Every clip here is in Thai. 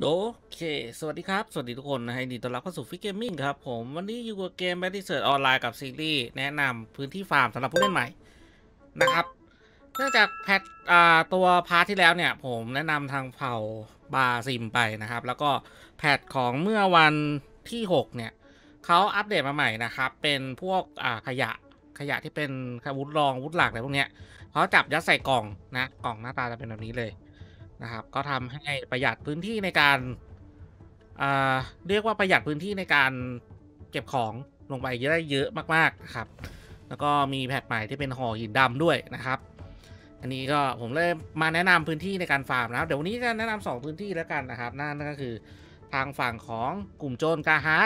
โอเคสวัสดีครับสวัสดีทุกคนนะฮะยินดีต้อนรับเข้าสู่ฟิกเกมมิ่งครับผมวันนี้อยู่กับเกม Battle Search ออนไลน์กับซีรีส์แนะนำพื้นที่ฟาร์มสำหรับผู้เล่นใหม่นะครับเนื่องจากแพทตัวพาร์ทที่แล้วเนี่ยผมแนะนำทางเผ่าบาซิมไปนะครับแล้วก็แพทของเมื่อวันที่6เนี่ยเขาอัปเดตมาใหม่นะครับเป็นพวกขยะที่เป็นวุธรองวุธหลักอะไรพวกเนี้ยเขาจับยัดใส่กล่องนะกล่องหน้าตาจะเป็นแบบนี้เลยนะครับก็ทำให้ประหยัดพื้นที่ในการเรียกว่าประหยัดพื้นที่ในการเก็บของลงไปได้เยอะมากๆนะครับแล้วก็มีแพทใหม่ที่เป็นห่อหินดำด้วยนะครับอันนี้ก็ผมเลยมาแนะนำพื้นที่ในการฟาร์มนะครับเดี๋ยววันนี้จะแนะนำ2พื้นที่แล้วกันนะครับนั่นก็คือทางฝั่งของกลุ่มโจรกาฮาร์ด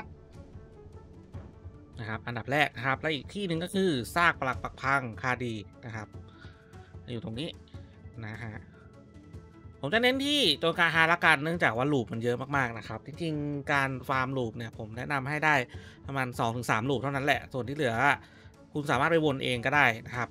นะครับอันดับแรกนะครับและอีกที่หนึ่งก็คือซากปลักปักพังคาดีนะครับอยู่ตรงนี้นะฮะ ผมจะเน้นที่ตัวการฮาละกันเนื่องจากว่าลูปมันเยอะมากๆนะครับจริงๆการฟาร์มลูปเนี่ยผมแนะนำให้ได้ประมาณ 2-3 ลูปเท่านั้นแหละส่วนที่เหลือคุณสามารถไปวนเองก็ได้นะครับ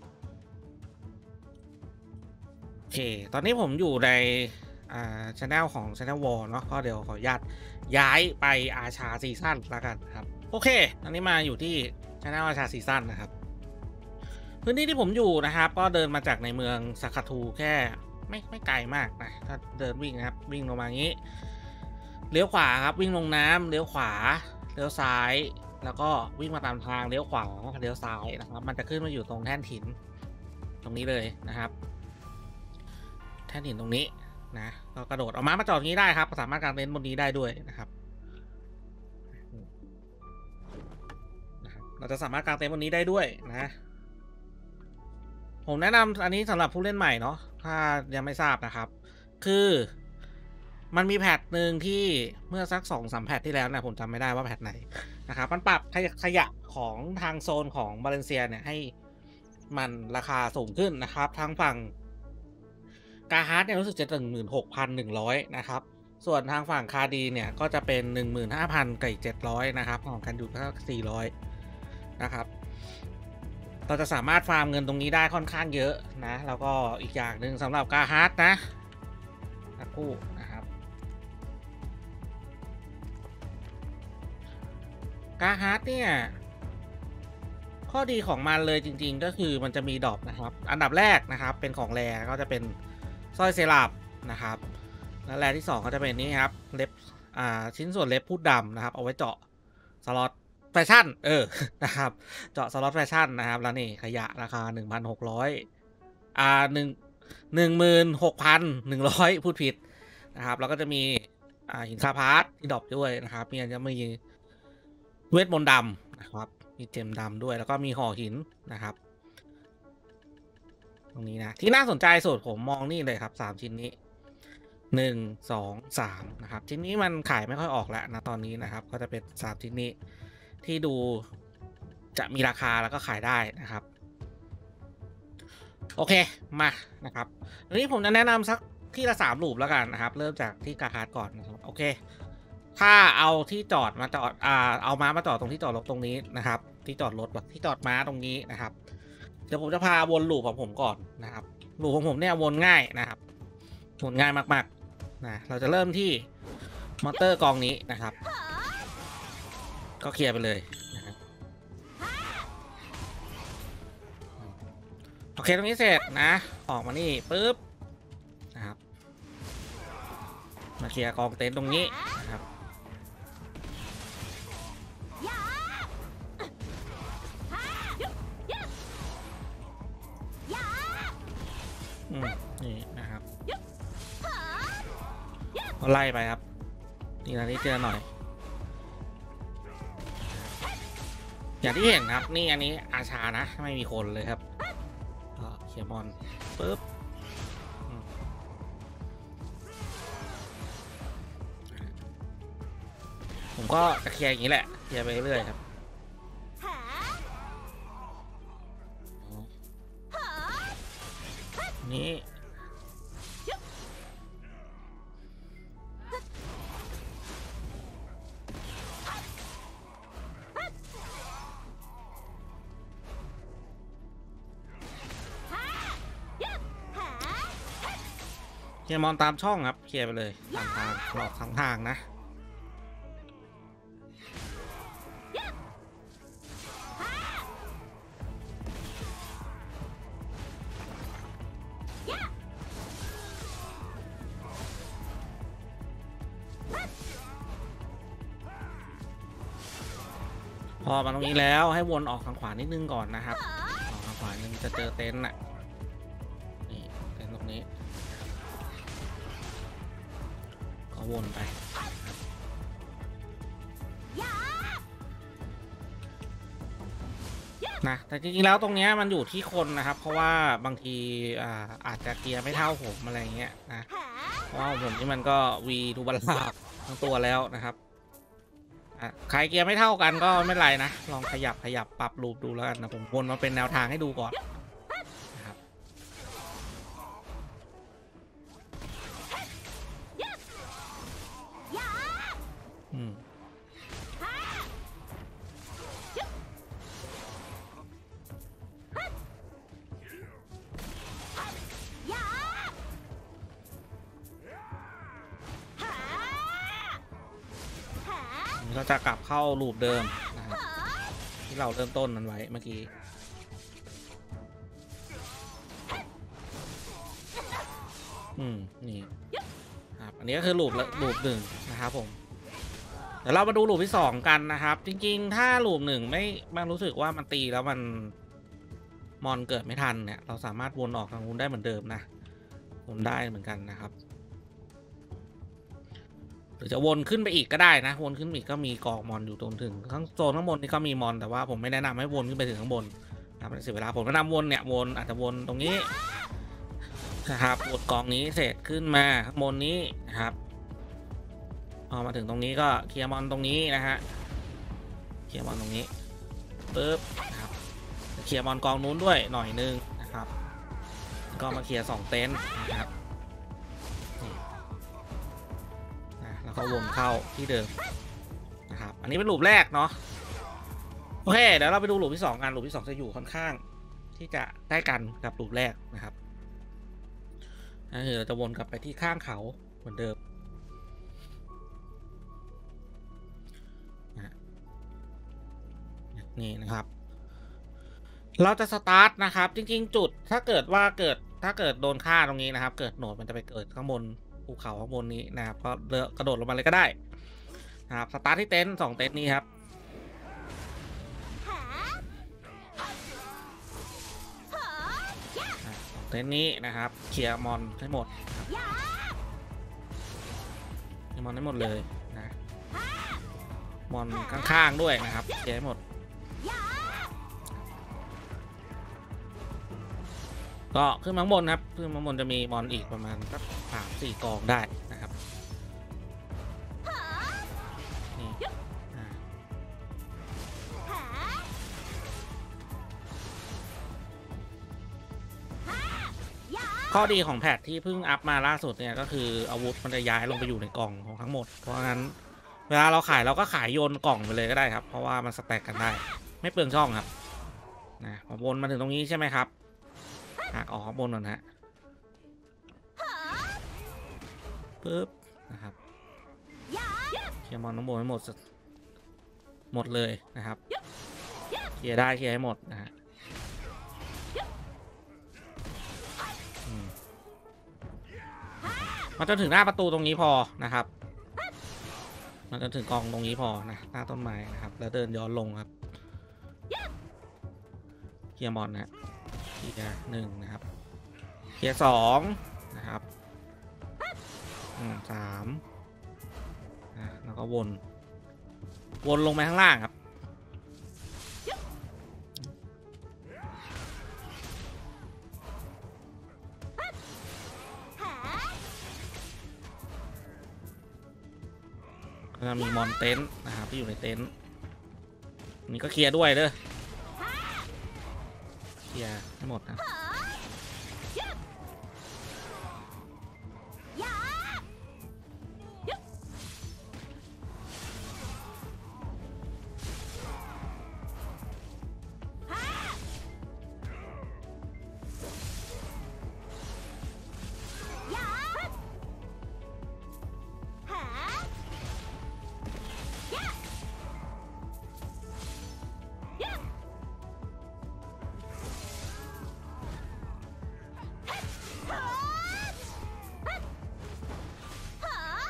โอเคตอนนี้ผมอยู่ในchannel ของ Channel War เนาะก็เดี๋ยวขออนุญาตย้ายไปอาชาซีซั่นละกันครับโอเคตอนนี้มาอยู่ที่ Channel อาชาซีซั่นนะครับพื้นที่ที่ผมอยู่นะครับก็เดินมาจากในเมืองซาคาทูแค่ไม่ไกลมากนะถ้าเดินวิ่งนะครับวิ่งลงมาอย่างนี้เลี้ยวขวาครับวิ่งลงน้ำเลี้ยวขวาเลี้ยวซ้ายแล้วก็วิ่งมาตามทางเลี้ยวขวาเลี้ยวซ้ายนะครับมันจะขึ้นมาอยู่ตรงแท่นหินตรงนี้เลยนะครับแท่นหินตรงนี้นะก็กระโดดออกมาจอดนี้ได้ครับสามารถกางเต็นท์บนนี้ได้ด้วยนะครับเราจะสามารถกางเต็นท์บนนี้ได้ด้วยนะผมแนะนำอันนี้สำหรับผู้เล่นใหม่เนาะถ้ายังไม่ทราบนะครับคือมันมีแพทหนึ่งที่เมื่อสัก2-3แพทที่แล้วนะผมจำไม่ได้ว่าแพทไหนนะครับมันปรับขยะของทางโซนของบาเลนเซียเนี่ยให้มันราคาสูงขึ้นนะครับทางฝั่งกาฮาร์ดเนี่ยรู้สึกจะ16,100นะครับส่วนทางฝั่งคาดีเนี่ยก็จะเป็น15,000กับอีก700นะครับของกันอยู่ที่400นะครับเราจะสามารถฟาร์มเงินตรงนี้ได้ค่อนข้างเยอะนะแล้วก็อีกอย่างหนึ่งสำหรับกาฮาร์ดนะสักครู่นะครับกาฮาร์ดเนี่ยข้อดีของมันเลยจริงๆก็คือมันจะมีดรอปนะครับอันดับแรกนะครับเป็นของแรก็จะเป็นสร้อยเซราบนะครับและแรที่2ก็จะเป็นนี้ครับเล็บชิ้นส่วนเล็บพูดดำนะครับเอาไว้เจาะสล็อตแฟชั่นนะครับเจาะสล็อตแฟชั่นนะครับแล้วนี่ขยะราคา 1,60016,100พูดผิดนะครับแล้วก็จะมีหินซาพาร์ทที่ดรอปด้วยนะครับมีจะมีเวทมนต์ดำนะครับมีเจมดำด้วยแล้วก็มีห่อหินนะครับตรงนี้นะที่น่าสนใจสุดผมมองนี่เลยครับ3ชิ้นนี้1 2 3นะครับชิ้นนี้มันขายไม่ค่อยออกแล้วนะตอนนี้นะครับก็จะเป็น3ชิ้นนี้ที่ดูจะมีราคาแล้วก็ขายได้นะครับโอเคมานะครับอันนี้ผมจะแนะนำสักที่ละ3ลูปแล้วกันนะครับเริ่มจากที่กาฮาร์ดก่อนนะครับโอเคถ้าเอาที่จอดมาจอดเอาม้ามาจอดตรงที่จอดรถตรงนี้นะครับที่จอดรถที่จอดม้าตรงนี้นะครับเดี๋ยวผมจะพาวนลูปของผมก่อนนะครับลูปของผมเนี่ยวนง่ายนะครับวนง่ายมากๆนะเราจะเริ่มที่มอเตอร์กองนี้นะครับก็เคลียร์ไปเลยนะครับโอเคตรงนี้เสร็จนะออกมานี่ปุ๊บนะครับมาเคลียร์กองเต็นท์ตรงนี้นะครับนี่นะครับไล่ไปครับนี่นะนี่เจอหน่อยอย่างที่เห็นครับนี่อันนี้อาชานะไม่มีคนเลยครับเคลียร์บอลปุ๊บผมก็จะเคลียร์อย่างนี้แหละเคลียร์ไปเรื่อยครับนี่เคลียร์มอนตามช่องครับเคลียร์ไปเลยตามทางหลอกทั้งทางนะพอมาตรงนี้แล้วให้วนออกทางขวานิดนึงก่อนนะครับออกทางขวานึงจะเจอเต็นท์น่ะนี่เต็นท์ตรงนี้ก็วนไปนะแต่จริงๆแล้วตรงนี้มันอยู่ที่คนนะครับเพราะว่าบางทีอาจจะเกียร์ไม่เท่าผมอะไรเงี้ยนะเพราะว่าผมนี่มันก็วีทูบัลลาบทั้งตัวแล้วนะครับใครเกียร์ไม่เท่ากันก็ไม่เป็นไรนะลองขยับปรับรูปดูแล้วกันนะผมวนมาเป็นแนวทางให้ดูก่อนนะครับก็จะกลับเข้ารูปเดิมนะครับที่เราเริ่มต้นมันไว้เมื่อกี้นี่ครับอันนี้ก็คือรูปหนึ่งนะครับผมเดี๋ยวเรามาดูรูปที่สองกันนะครับจริงๆถ้ารูปหนึ่งไม่รู้สึกว่ามันตีแล้วมันมอนเกิดไม่ทันเนี่ยเราสามารถวนออกทางนู้นได้เหมือนเดิมนะวนได้เหมือนกันนะครับหรือจะวนขึ้นไปอีกก็ได้นะวนขึ้นอีกก็มีกองมอนอยู่ตรงถึงข้างโซนข้างบนนี่ก็มีมอนแต่ว่าผมไม่แนะนำให้วนขึ้นไปถึงข้างบนนะครับเสียเวลาผมแนะนำวนเนี่ยวนอาจจะวนตรงนี้นะครับกดกองนี้เสร็จขึ้นมาข้างบนนี้นะครับพอมาถึงตรงนี้ก็เคลียร์มอนตรงนี้นะฮะเคลียร์มอนตรงนี้ปึ๊บนะครับเคลียร์มอนกองนู้นด้วยหน่อยนึงนะครับก็มาเคลียร์2เต็นท์นะครับแล้วก็วนเข้าที่เดิมนะครับอันนี้เป็นลูปแรกเนาะโอเคเดี๋ยวเราไปดูลูปที่2กันลูปที่2จะอยู่ค่อนข้างที่จะใกล้กันกับลูปแรกนะครับเราจะวนกลับไปที่ข้างเขาเหมือนเดิมนี่นะครับเราจะสตาร์ทนะครับจริงๆจุดถ้าเกิดโดนฆ่าตรงนี้นะครับเกิดโหนดมันจะไปเกิดข้างบนภูเขาข้างบนนี้นะครับก็กระโดดลงมาเลยก็ได้นะครับสตาร์ทที่เต็นท์2เต็นท์นี้ครับเต็นท์นี้นะครับเคลียร์มอนให้หมดเคลียร์มอนให้หมดเลยนะมอนข้างๆด้วยนะครับเคลียร์ให้หมดก็ขึ้นข้างบนครับขึ้นข้างบนจะมีมอนอีกประมาณสัก3-4กองได้นะครับนี่ข้อดีของแพทที่เพิ่งอัพมาล่าสุดเนี่ยก็คืออาวุธมันจะย้ายลงไปอยู่ในกล่องของทั้งหมดเพราะงั้นเวลาเราขายเราก็ขายโยนกล่องไปเลยก็ได้ครับเพราะว่ามันสแต็กกันได้ไม่เปลืองช่องครับนะพอวนมาถึงตรงนี้ใช่ไหมครับหักออกข้างบนก่อนฮะปึ๊บนะครับเคลียร์มอนทั้งหมดให้หมดเลยนะครับเคลียร์ได้เคลียร์ให้หมดนะฮะมันจะถึงหน้าประตูตรงนี้พอนะครับมันจะถึงกองตรงนี้พอนะหน้าต้นไม้นะครับแล้วเดินย้อนลงครับเคลียร์มอนนะเคลียร์1นะครับเคลียร์2นะครับ3แล้วก็วนลงไปข้างล่างครับจะมีมอนเต็นท์นะครับที่อยู่ในเต็นท์นี่ก็เคลียร์ด้วยเด้อเคลียร์ให้หมดนะ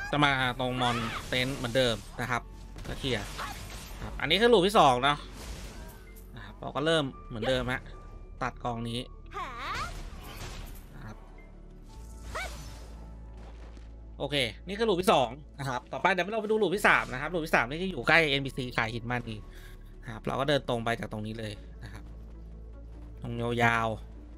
จะมาตรงมอนเต็นท์เหมือนเดิมนะครับก็เคลียร์ครับอันนี้คือลูปที่2เนาะนะครับเราก็เริ่มเหมือนเดิมฮะตัดกองนี้นะครับโอเคนี่คือลูปที่2นะครับต่อไปเดี๋ยวเราไปดูลูปที่3นะครับลูปที่3นี่จะอยู่ใกล้ NPC ขายหินมานีครับเราก็เดินตรงไปจากตรงนี้เลยนะครับตรงยาว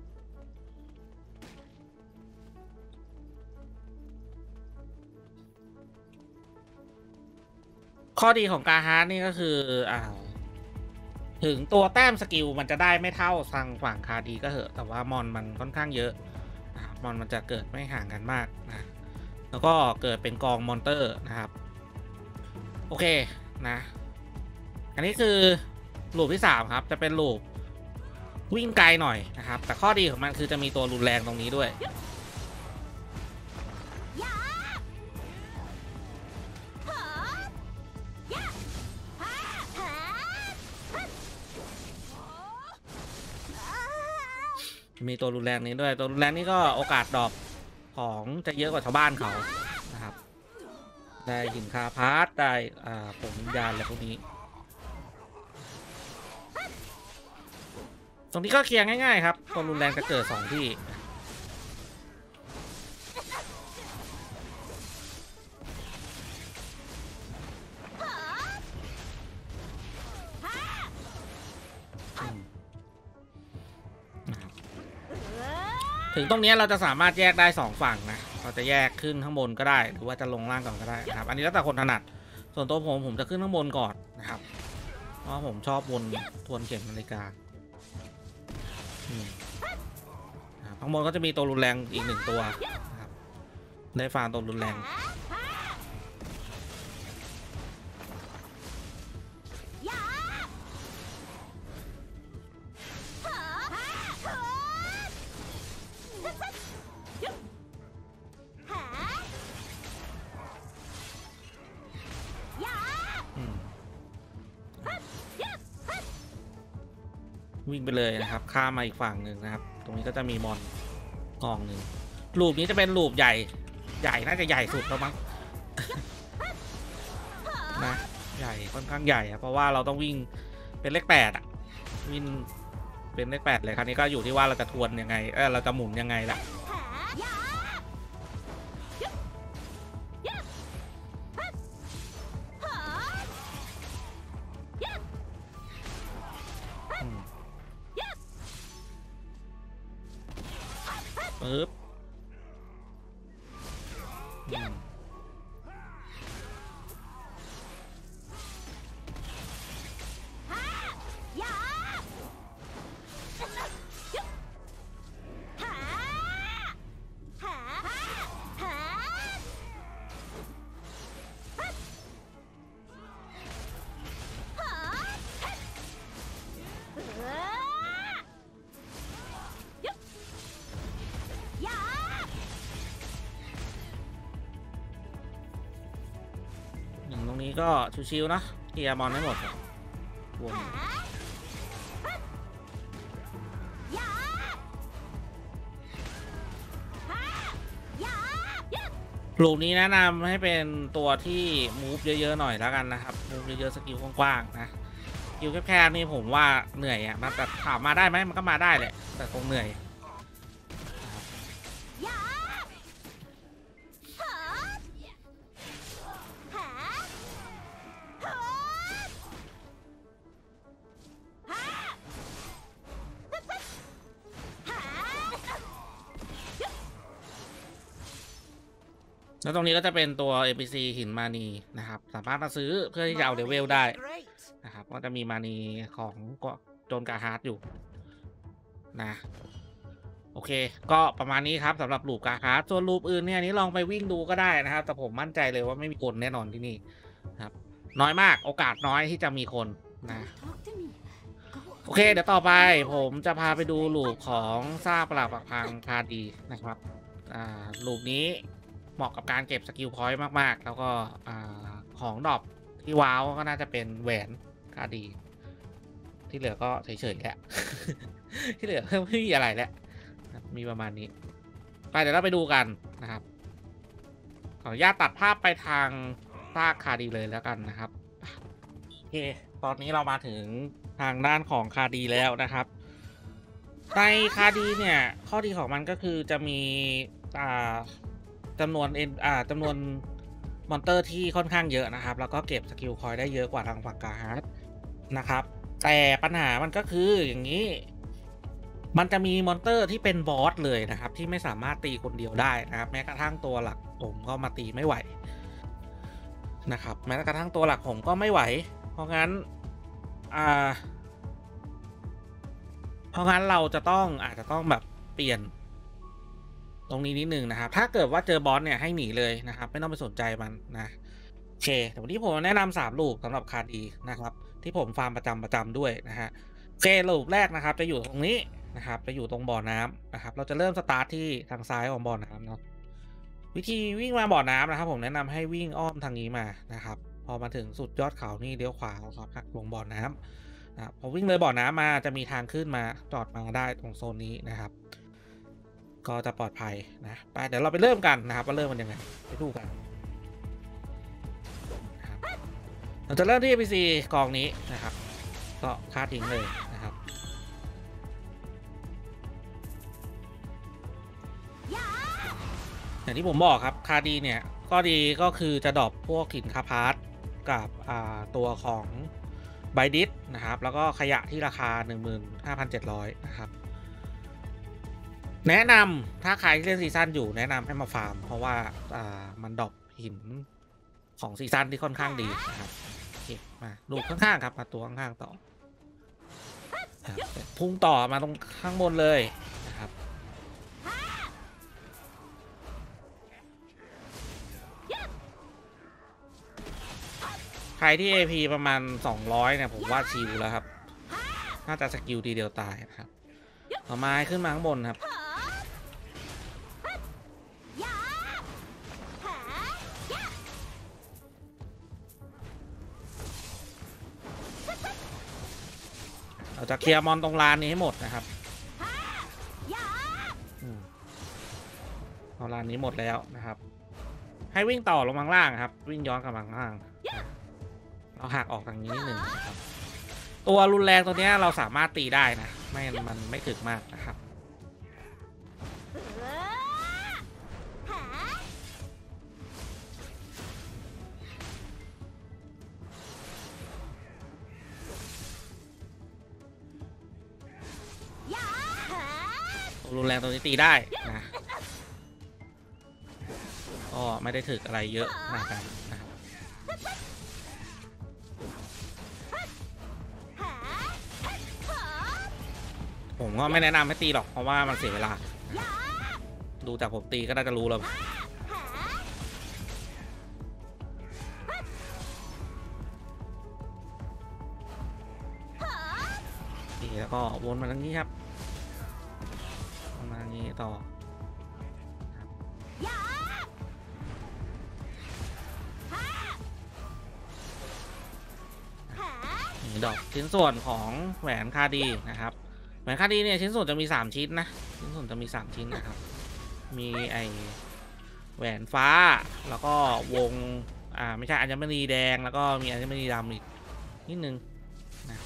ๆข้อดีของการฮาร์ดนี่ก็คือถึงตัวแต้มสกิลมันจะได้ไม่เท่าทางฝั่งคาดีก็เหอะแต่ว่ามอนมันค่อนข้างเยอะมอนมันจะเกิดไม่ห่างกันมากนะแล้วก็เกิดเป็นกองมอนเตอร์นะครับโอเคนะอันนี้คือลูปที่3ครับจะเป็นลูปวิ่งไกลหน่อยนะครับแต่ข้อดีของมันคือจะมีตัวรุนแรงตรงนี้ด้วยมีตัวรุนแรงนี้ด้วยตัวรุนแรงนี้ก็โอกาสดรอปของจะเยอะกว่าชาวบ้านเขานะครับได้หินคาพาร์ตได้ผงวิญญาณอะไรพวกนี้ตรงนี้ก็เคลียร์ง่ายๆครับตัวรุนแรงจะเกิด2ที่ถึงตรงนี้เราจะสามารถแยกได้2ฝั่งนะเราจะแยกขึ้นข้างบนก็ได้หรือว่าจะลงล่างก่อนก็ได้นะครับอันนี้แล้วแต่คนถนัดส่วนตัวผมจะขึ้นข้างบนก่อนนะครับเพราะผมชอบวนทวนเข็มนาฬิกาข้างบนก็จะมีตัวรุนแรงอีก1ตัวนะครับได้ฟาร์มตัวรุนแรงวิ่งไปเลยนะครับข้ามมาอีกฝั่งหนึ่งนะครับตรงนี้ก็จะมีมอนกองหนึ่งลูปนี้จะเป็นลูปใหญ่น่าจะใหญ่สุดแล้วมั้ง นะใหญ่ค่อนข้างใหญ่เพราะว่าเราต้องวิ่งเป็นเลข8อ่ะวิ่งเป็นเลข8เลยคราวนี้ก็อยู่ที่ว่าเราจะทวนยังไงเราจะหมุนยังไงล่ะปึ๊บตรงนี้ก็ชิวๆนะเคลียร์มอนให้หมดวนลูกนี้แนะนำให้เป็นตัวที่มูฟเยอะๆหน่อยแล้วกันนะครับมูฟเยอะๆสกิลกว้างๆนะสกิลแคบๆนี่ผมว่าเหนื่อยอ่ะแต่ถามมาได้ไหมมันก็มาได้แหละแต่คงเหนื่อยแล้วตรงนี้ก็จะเป็นตัว NPC หินมานีนะครับสามารถมาซื้อเพื่อที่จะเอาเลเวลได้นะครับก็จะมีมานีของโจนกาฮาร์ดอยู่นะโอเคก็ประมาณนี้ครับสำหรับลูปกาฮาร์ดส่วนลูปอื่นเนี่ยนี้ลองไปวิ่งดูก็ได้นะครับแต่ผมมั่นใจเลยว่าไม่มีคนแน่นอนที่นี่ครับน้อยมากโอกาสน้อยที่จะมีคนนะโอเคเดี๋ยวต่อไปผมจะพาไปดูลูปของซากปรักหักพังคาดีนะครับลูปนี้เหมาะกับการเก็บสกิลพอยต์มากๆแล้วก็ของดรอปที่ว้าวก็น่าจะเป็นแหวนคาดีที่เหลือก็เฉยๆแหละ ที่เหลือไม่มีอะไรแล้วมีประมาณนี้ไปเดี๋ยวเราไปดูกันนะครับออนุญาตตัดภาพไปทางซากคาดีเลยแล้วกันนะครับโอเคตอนนี้เรามาถึงทางด้านของคาดีแล้วนะครับในคาดีเนี่ยข้อดีของมันก็คือจะมีจำนวนจำนวนมอนเตอร์ที่ค่อนข้างเยอะนะครับแล้วก็เก็บสกิลคอยได้เยอะกว่าทางฝั่งกาฮาร์ดนะครับแต่ปัญหามันก็คืออย่างนี้มันจะมีมอนเตอร์ที่เป็นบอสเลยนะครับที่ไม่สามารถตีคนเดียวได้นะครับแม้กระทั่งตัวหลักผมก็มาตีไม่ไหวนะครับแม้กระทั่งตัวหลักผมก็ไม่ไหวเพราะงั้นเราจะต้องอาจจะต้องแบบเปลี่ยนตรงนี้นิดนึงนะครับถ้าเกิดว่าเจอบอสเนี่ยให้หนีเลยนะครับไม่ต้องไปสนใจมันนะโอเคแต่วันนี้ผมแนะนำ3ลูปสำหรับคาดีนะครับที่ผมฟาร์มประจำด้วยนะฮะโอเคลูปแรกนะครับจะอยู่ตรงนี้นะครับจะอยู่ตรงบ่อน้ำนะครับเราจะเริ่มสตาร์ทที่ทางซ้ายของบ่อน้ำเนาะวิธีวิ่งมาบ่อน้ำนะครับผมแนะนำให้วิ่งอ้อมทางนี้มานะครับพอมาถึงสุดยอดเขานี่เลี้ยวขวาครับหักลงบ่อน้ำพอวิ่งเลยบ่อน้ำมาจะมีทางขึ้นมาจอดมาได้ตรงโซนนี้นะครับก็จะปลอดภัยนะไปเดี๋ยวเราไปเริ่มกันนะครับว่าเริ่มมันยังไงไปดูกันนะครับเราจะเริ่มที่ NPC กองนี้นะครับก็ฆ่าทิ้งเลยนะครับอย่างที่ผมบอกครับคาดีเนี่ยก็ดีก็คือจะดรอปพวกหินคาพาร์ตกับตัวของไบดิสนะครับแล้วก็ขยะที่ราคา 15,700 นะครับแนะนำถ้าใครที่เล่นซีซั่นอยู่แนะนำให้มาฟาร์มเพราะว่ามันดรอปหินของซีซั่นที่ค่อนข้างดีนะครับโอเคมาดูข้างๆครับมาตัวข้างๆต่อพุ่งต่อมาตรงข้างบนเลยนะครับใครที่ AP ประมาณ200เนี่ยผมว่าชิลแล้วครับน่าจะสกิลทีเดียวตายนะครับต่อมาขึ้นมาข้างบนครับเราจะเคลียร์มอนตรงลานนี้ให้หมดนะครับลานนี้หมดแล้วนะครับให้วิ่งต่อลงมาล่างครับวิ่งย้อนกลับมาล่างเราหักออกทางนี้นิดหนึ่งนะครับตัวรุนแรงตัวนี้เราสามารถตีได้นะมันไม่ถึกมากนะครับตัวรุนแรงตัวนี้ตีได้นะก็ไม่ได้ถึกอะไรเยอะนะครับผมก็ไม่แนะนำให้ตีหรอกเพราะว่ามันเสียเวลาดูจากผมตีก็น่าจะรู้แล้วตีแล้วก็วนมาทางนี้ครับมาทางนี้ต่อนี่ดอกชิ้นส่วนของแหวนคาดีนะครับแหวนคาดีเนี่ยชิ้นส่วนจะมี3ชิ้นนะชิ้นส่วนจะมี3ชิ้นนะครับมีไอแหวนฟ้าแล้วก็วงไม่ใช่อัญมณีแดงแล้วก็มีอัญมณีดำอีกนิดนึงนะ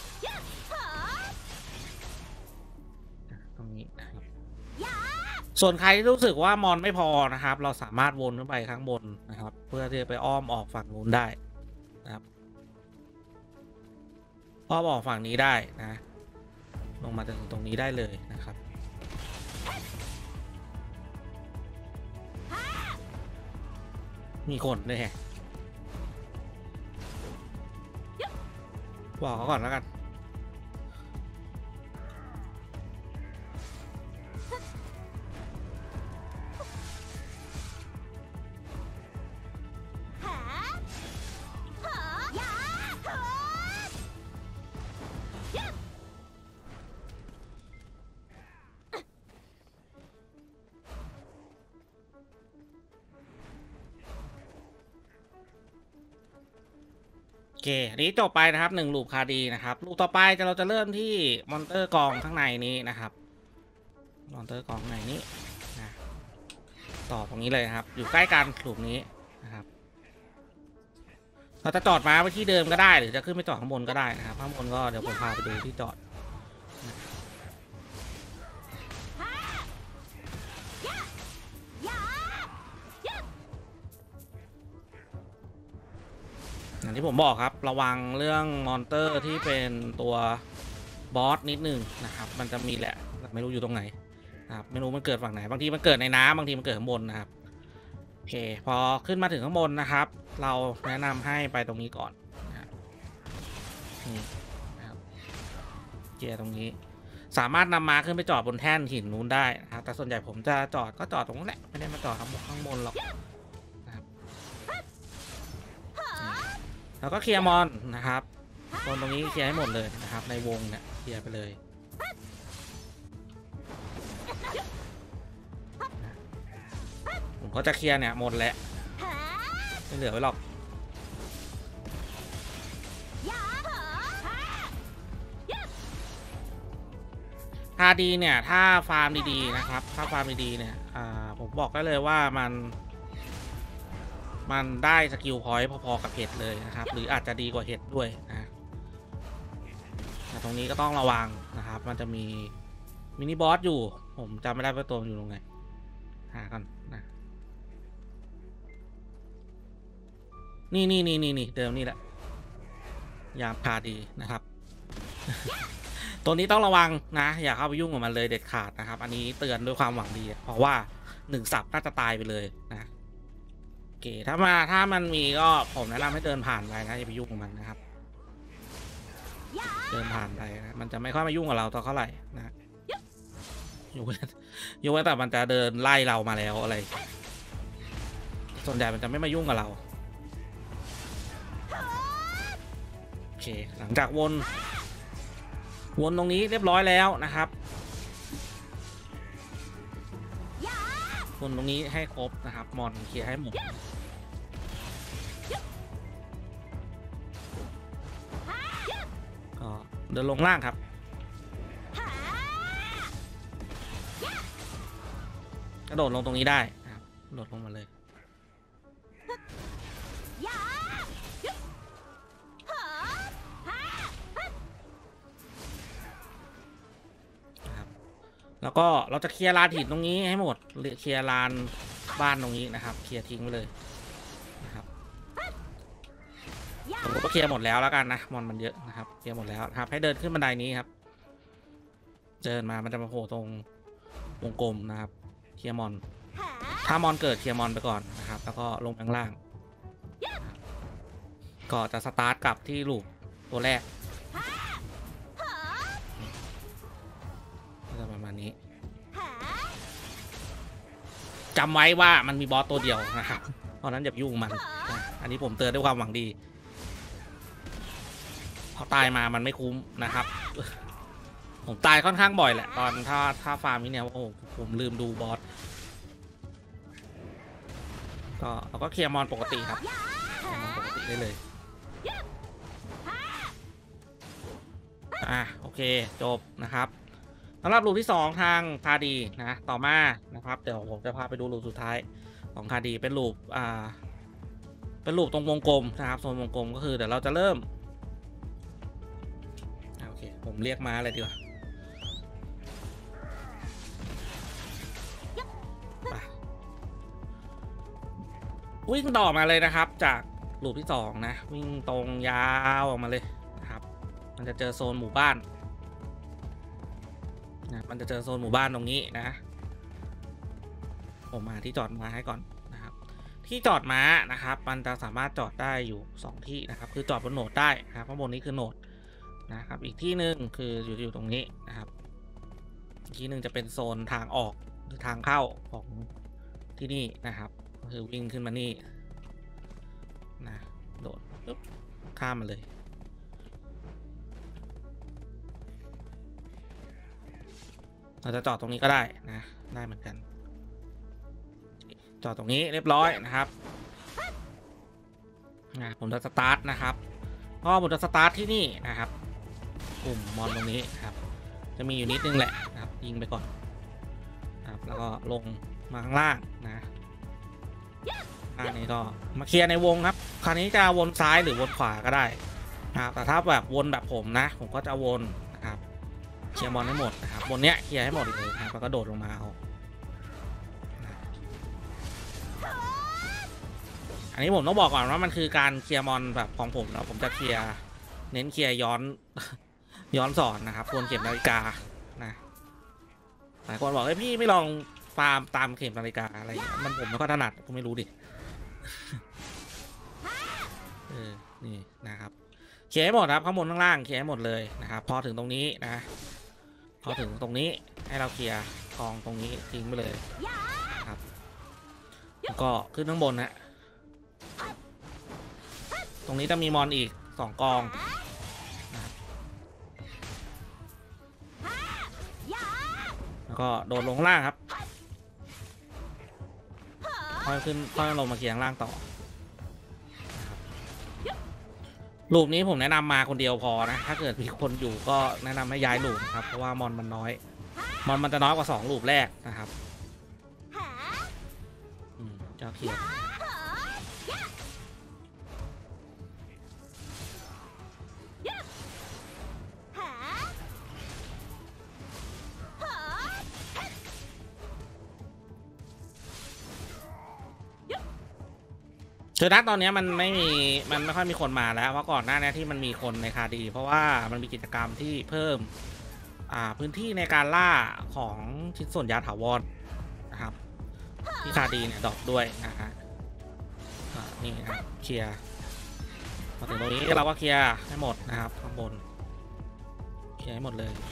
ตรงนี้นะครับส่วนใครที่รู้สึกว่ามอนไม่พอนะครับเราสามารถวนขึ้นไปข้างบนนะครับเพื่อที่จะไปอ้อมออกฝั่งนู้นได้นะครับอ้อมออกฝั่งนี้ได้นะลงมาถึงตรงนี้ได้เลยนะครับมีคนด้วยแฮะบอกเขาก่อนแล้วกันโอเคอันนี้จบไปนะครับ1ลูปคาดีนะครับลูปต่อไปเราจะเริ่มที่มอนเตอร์กองข้างในนี้นะครับมอนเตอร์กองข้างในนี้นะต่อตรงนี้เลยครับอยู่ใกล้กันลูปนี้นะครับเราจะจอดม้าไว้ที่เดิมก็ได้หรือจะขึ้นไปจอดข้างบนก็ได้นะครับข้างบนก็เดี๋ยวผมพาไปดูที่จอดอย่างที่ผมบอกครับระวังเรื่องมอนเตอร์ที่เป็นตัวบอสนิดนึงนะครับมันจะมีแหละไม่รู้อยู่ตรงไหนนะครับไม่รู้มันเกิดฝั่งไหนบางทีมันเกิดในน้ำบางทีมันเกิดข้างบนนะครับโอเคพอขึ้นมาถึงข้างบนนะครับเราแนะนำให้ไปตรงนี้ก่อนนะครับนี่นะครับเกียร์ตรงนี้สามารถนำม้าขึ้นไปจอดบนแท่นหินนู้นได้นะครับแต่ส่วนใหญ่ผมจะจอดก็จอดตรงนั้นแหละไม่ได้มาจอดข้างบนหรอกนะครับแล้วก็เคลียร์มอนนะครับตรงนี้เคลียร์ให้หมดเลยนะครับในวงเนี่ยเคลียร์ไปเลยผมก็จะเคลียร์เนี่ยหมดแล้วไม่เหลือไว้หรอกถ้าดีเนี่ยถ้าฟาร์มดีๆนะครับถ้าฟาร์มดีๆเนี่ยผมบอกได้เลยว่ามันได้สกิลพอยต์พอๆกับเห็ดเลยนะครับหรืออาจจะดีกว่าเห็ดด้วยนะแต่ตรงนี้ก็ต้องระวังนะครับมันจะมีมินิบอสอยู่ผมจำไม่ได้ว่าตัวมันอยู่ตรงไหนหาก่อนนะนี่เดิมนี่แหละยามพาดีนะครับ ตัวนี้ต้องระวังนะอย่าเข้าไปยุ่งกับมันเลยเด็ดขาดนะครับอันนี้เตือนด้วยความหวังดีเพราะว่า1 สับน่าจะตายไปเลยนะโอเคถ้ามันมีก็ผมแนะนำให้เดินผ่านไปนะอย่าไปยุ่งกับมันนะครับเดินผ่านไปนะมันจะไม่ค่อยมายุ่งกับเราเท่าไหร่นะยกเว้นแต่มันจะเดินไล่เรามาแล้วอะไรส่วนใหญ่มันจะไม่มายุ่งกับเราโอเคหลังจากวนตรงนี้เรียบร้อยแล้วนะครับวนตรงนี้ให้ครบนะครับมอนเคลียร์ให้หมดก็เดินลงล่างครับกระโดดลงตรงนี้ได้นะครับโดดลงมาเลยแล้วก็เราจะเคลียร์ลานหินตรงนี้ให้หมดเคลียร์ลานบ้านตรงนี้นะครับเคลียร์ทิ้งไปเลยนะครับผมก็เคลียร์หมดแล้วกันนะมอนมันเยอะนะครับเคลียร์หมดแล้วครับให้เดินขึ้นบันไดนี้ครับเดินมามันจะมาโผล่ตรงวงกลมนะครับเคลียร์มอนถ้ามอนเกิดเคลียร์มอนไปก่อนนะครับแล้วก็ลงข้างล่างก็จะสตาร์ทกลับที่ลูกตัวแรกประมาณนี้จำไว้ว่ามันมีบอสตัวเดียวนะครับเพราะนั้นอย่ายุ่งมันอันนี้ผมเตือนด้วยความหวังดีพอตายมามันไม่คุ้มนะครับผมตายค่อนข้างบ่อยแหละตอนถ้าฟาร์มนี้เนี่ยโอ้ผมลืมดูบอสก็เราก็เคลียร์มอนปกติครับมอนปกติได้เลยโอเคจบนะครับสำหรับลูปที่2ทางคาดีนะต่อมานะครับเดี๋ยวผมจะพาไปดูลูปสุดท้ายของคาดีเป็นลูปตรงวงกลมนะครับโซนวงกลมก็คือเดี๋ยวเราจะเริ่มโอเคผมเรียกมาเลยดีกว่าวิ่งต่อมาเลยนะครับจากลูปที่2นะวิ่งตรงยาวออกมาเลยนะครับมันจะเจอโซนหมู่บ้านมันจะเจอโซนหมู่บ้านตรงนี้นะผมมาที่จอดม้าให้ก่อนนะครับที่จอดม้านะครับมันจะสามารถจอดได้อยู่2ที่นะครับคือจอดบนโหนดได้นะครับข้างบนนี้คือโหนดนะครับอีกที่หนึ่งคืออยู่ตรงนี้นะครับอีกที่หนึ่งจะเป็นโซนทางออกหรือทางเข้าของที่นี่นะครับก็คือวิ่งขึ้นมานี่นะโดดปุ๊บข้ามมาเลยเราจะจอดตรงนี้ก็ได้นะได้เหมือนกันจอดตรงนี้เรียบร้อยนะครับผมจะสตาร์ทนะครับก็ผมจะสตาร์ทที่นี่นะครับกลุ่มมอนตรงนี้ครับจะมีอยู่นิดนึงแหละนะครับยิงไปก่อนครับแล้วก็ลงมาข้างล่างนะอันนี้ก็มาเคลียร์ในวงครับคราวนี้จะวนซ้ายหรือวนขวาก็ได้นะครับแต่ถ้าแบบวนแบบผมนะผมก็จะวนนะครับเคลียร์มอนให้หมดนะครับบนเนี้ยเคลียร์ให้หมดเลยนะครับแล้วก็โดดลงมาเอาอันนี้ผมต้องบอกก่อนว่ามันคือการเคลียร์มอนแบบของผมนะผมจะเคลียร์เน้นเคลียร์ย้อนสอนนะครับทวนเข็มนาฬิกานะหลายคนบอกให้พี่ไม่ลองฟาร์มตามเข็มนาฬิกาอะไรมันผมไม่ค่อยถนัดผมไม่รู้ดินี่นะครับเคลียร์ให้หมดครับข้างบนข้างล่างเคลียร์ให้หมดเลยนะครับพอถึงตรงนี้นะพอถึงตรงนี้ให้เราเคลียร์กองตรงนี้ทิ้งไปเลยครับแล้วก็ขึ้นข้างบนนะตรงนี้จะมีมอนอีก2 กองนะครับแล้วก็โดดลงล่างครับค่อยขึ้นค่อยลงมาเคลียร์ข้างล่างต่อลูปนี้ผมแนะนำมาคนเดียวพอนะถ้าเกิดมีคนอยู่ก็แนะนำให้ย้ายลูปครับเพราะว่ามอนมันน้อยมอนมันจะน้อยกว่า2 ลูปแรกนะครับจะเคลียร์คือณตอนนี้มันไม่ค่อยมีคนมาแล้วเพราะก่อนหน้านี้ที่มันมีคนในคาดีเพราะว่ามันมีกิจกรรมที่เพิ่มพื้นที่ในการล่าของชิ้นส่วนยาถาวรนะครับที่คาดีเนี่ยดรอปด้วยนะฮะนี่นะครับเคลียร์มาถึงตรงนี้เราก็เคลียร์ให้หมดนะครับข้างบนเคลียร์ให้หมดเลย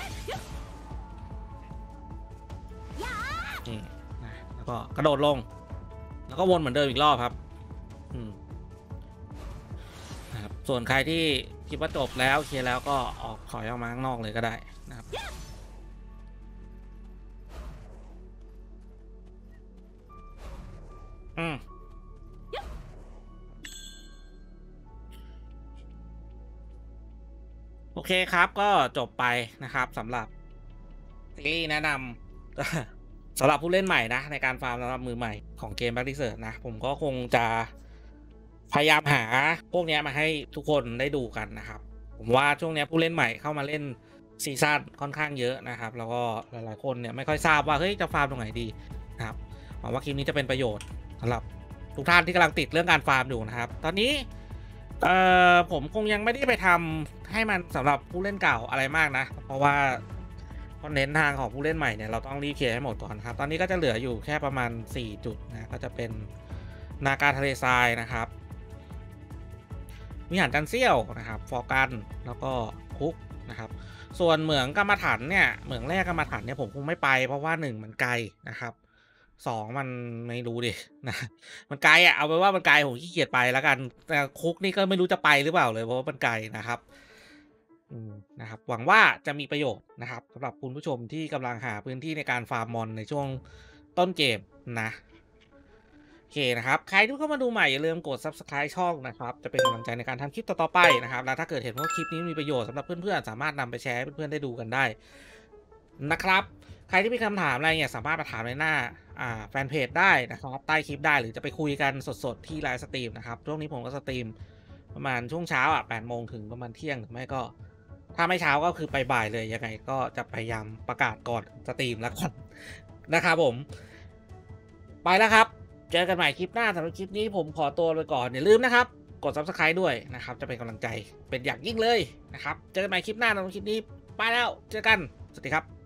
นี่นะแล้วก็กระโดดลงแล้วก็วนเหมือนเดิมอีกรอบครับนะครับส่วนใครที่คิดว่าจบแล้วเคลียร์แล้วก็ถอยออกมาข้างนอกเลยก็ได้นะครับโอเคครับก็จบไปนะครับสำหรับซีรีส์แนะนำสำหรับผู้เล่นใหม่นะในการฟาร์มสำหรับมือใหม่ของเกม Back Research นะผมก็คงจะพยายามหาพวกนี้มาให้ทุกคนได้ดูกันนะครับผมว่าช่วงนี้ผู้เล่นใหม่เข้ามาเล่นซีซั่นค่อนข้างเยอะนะครับแล้วก็หลายๆคนเนี่ยไม่ค่อยทราบว่าเฮ้ยจะฟาร์มตรงไหนดีนะครับหวังว่าคลิปนี้จะเป็นประโยชน์สำหรับทุกท่านที่กำลังติดเรื่องการฟาร์มอยู่นะครับตอนนี้ผมคงยังไม่ได้ไปทำให้มันสำหรับผู้เล่นเก่าอะไรมากนะเพราะว่าเน้นทางของผู้เล่นใหม่เนี่ยเราต้องรีบเคลียร์ให้หมดก่อนครับตอนนี้ก็จะเหลืออยู่แค่ประมาณ4 จุดนะก็จะเป็นนาการทะเลทรายนะครับวิหารจันเซี่ยวนะครับฟอร์กันแล้วก็คุกนะครับส่วนเหมืองกรรมฐานเนี่ยเหมืองแรกกรรมฐานเนี่ยผมคงไม่ไปเพราะว่า1มันไกลนะครับ2มันไม่รู้ดินะมันไกลอ่ะเอาไปว่ามันไกลผมขี้เกียจไปแล้วกันแต่คุกนี่ก็ไม่รู้จะไปหรือเปล่าเลยเพราะว่ามันไกลนะครับนะครับหวังว่าจะมีประโยชน์นะครับสำหรับคุณผู้ชมที่กำลังหาพื้นที่ในการฟาร์มมอนในช่วงต้นเกมนะโอเคนะครับใครที่เข้ามาดูใหม่อย่าลืมกด Subscribe ช่องนะครับจะเป็นกำลังใจในการทำคลิปต่อๆไปนะครับแล้วถ้าเกิดเห็นว่าคลิปนี้มีประโยชน์สำหรับเพื่อนๆสามารถนำไปแชร์ให้เพื่อนๆได้ดูกันได้นะครับใครที่มีคำถามอะไรเนี่ยสามารถมาถามในหน้าแฟนเพจได้นะครับใต้คลิปได้หรือจะไปคุยกันสดๆที่ไลฟ์สตรีมนะครับช่วงนี้ผมก็สตรีมประมาณช่วงเช้า8 โมงถึงประมาณเที่ยงหรือไม่ก็ถ้าไม่เช้าก็คือไปบ่ายเลยยังไงก็จะพยายามประกาศก่อนสตรีมแล้วกันนะครับผมไปแล้วครับเจอกันใหม่คลิปหน้าสำหรับคลิปนี้ผมขอตัวไปก่อนอย่าลืมนะครับกด Subscribe ด้วยนะครับจะเป็นกำลังใจเป็นอย่างยิ่งเลยนะครับเจอกันใหม่คลิปหน้าสำหรับคลิปนี้ไปแล้วเจอกันสวัสดีครับ